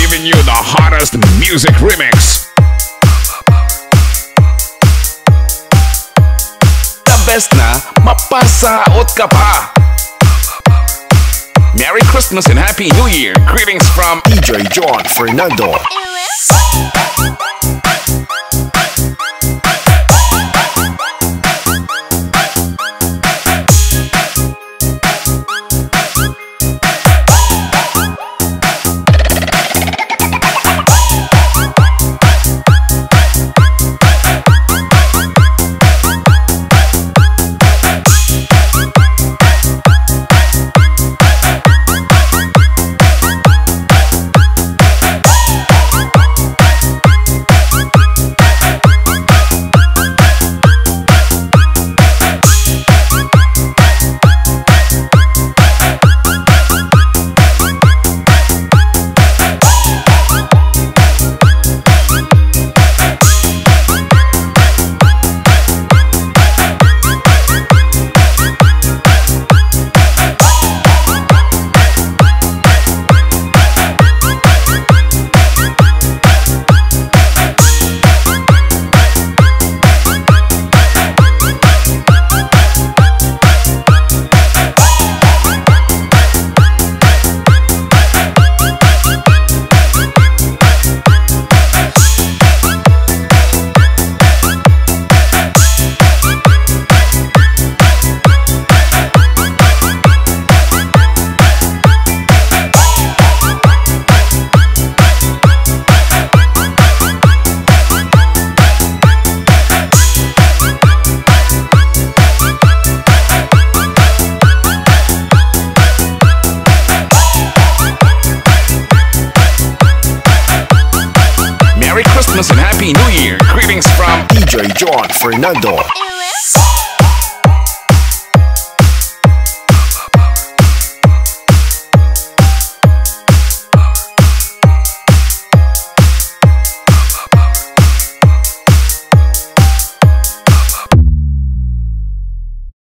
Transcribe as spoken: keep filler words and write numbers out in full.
giving you the hottest music remix. The best na, mapasaot ka pa. Merry Christmas and Happy New Year. Greetings from D J John Fernando. Merry Christmas and Happy New Year. Greetings from D J John Fernando.